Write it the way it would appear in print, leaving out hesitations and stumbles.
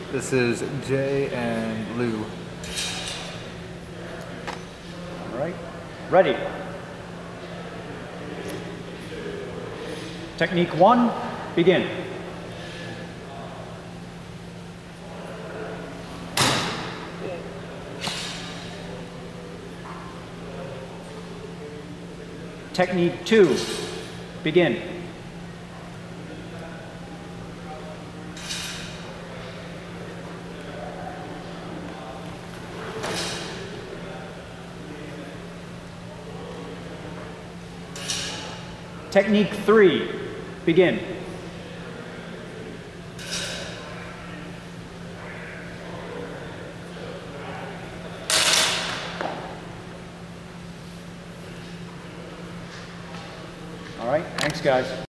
This is Jay and Lou. All right, ready. Technique 1, begin. Technique 2, begin. Technique 3, begin. All right, thanks guys.